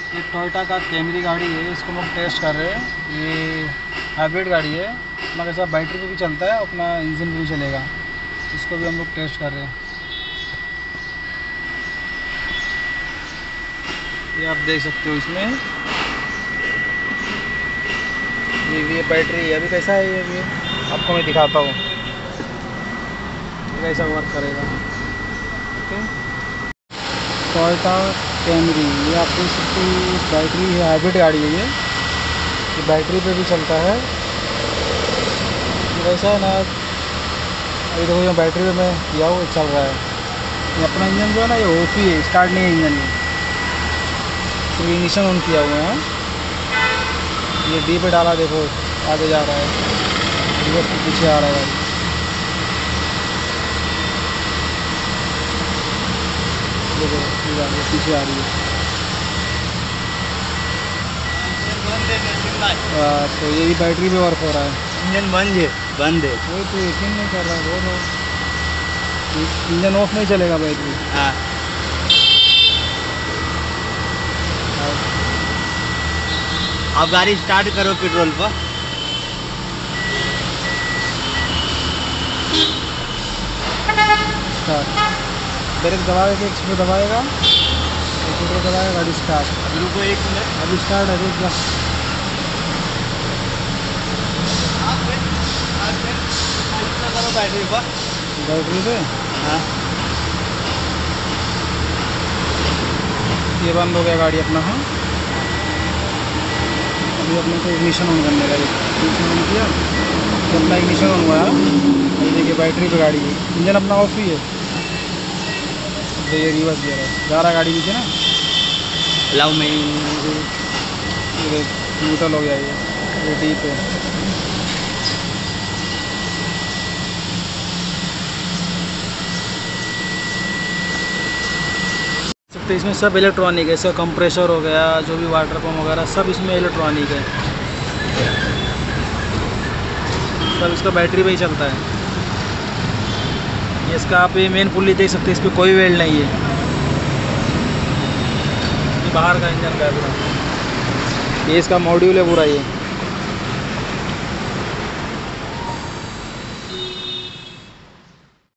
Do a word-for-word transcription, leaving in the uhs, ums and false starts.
ये टोयोटा का कैमरी गाड़ी है, इसको हम लोग टेस्ट कर रहे हैं। ये हाइब्रिड गाड़ी है, अपना कैसा बैटरी पे भी चलता है, अपना इंजन पे भी चलेगा। इसको भी हम लोग टेस्ट कर रहे हैं। ये आप देख सकते हो इसमें ये ये बैटरी अभी कैसा है, ये भी आपको मैं दिखाता हूँ कैसा वर्क करेगा। ओके, टोयोटा कैमरी, ये आप देख सकते हो बैटरी है, हाइब्रिड गाड़ी है ये ये बैटरी पे भी चलता है। वैसा है ना, अभी देखो ये बैटरी पे मैं किया हुआ चल रहा है। ये अपना इंजन जो है ना, ये ऑफ ही है, स्टार्ट नहीं है इंजन, ये सिर्फ इग्निशन ऑन किया हुआ है। ये डी पे डाला, देखो आगे जा रहा है, रिवर्स के पीछे आ रहा है गाड़ी। देखो पीछे आ रही है। आ, तो ये भी बैटरी पे वर्क हो रहा है। इंजन बंद है, बंद है। वही तो यकीन नहीं कर रहा है, वो इंजन ऑफ नहीं चलेगा बैटरी। हाँ, आप गाड़ी स्टार्ट करो पेट्रोल पर। स्टार्ट, ब्रेक दबाएगा, एक्सीटर दबाएगा, एक्सीटर दबाएगा, गाड़ी स्टार्ट। रुको एक मिनट, अभी स्टार्ट है, देख बस। करो बैटरी पर। बैटरी पे हाँ, ये बंद हो गया गाड़ी अपना। हाँ, अभी अपने को इग्निशन ऑन करने का, इग्निशन ऑन किया तो अपना इग्निशन ऑन हुआ है। ये देखिए बैटरी पे गाड़ी है, इंजन अपना ऑफ ही है। तो ये रिवर्स गियर है, जा रहा है गाड़ी पीछे ना। लाओ मैं ये न्यूट्रल हो गया, ये ये डी पे। तो इसमें सब इलेक्ट्रॉनिक है, इसका कंप्रेसर हो गया, जो भी वाटर पम्प वगैरह सब इसमें इलेक्ट्रॉनिक है। सब इसका बैटरी पे ही चलता है। ये इसका आप ये मेन पुल्ली देख सकते हैं, इस पर कोई वेल्ड नहीं है। ये बाहर का इंजन का है पूरा, ये इसका मॉड्यूल है पूरा ये।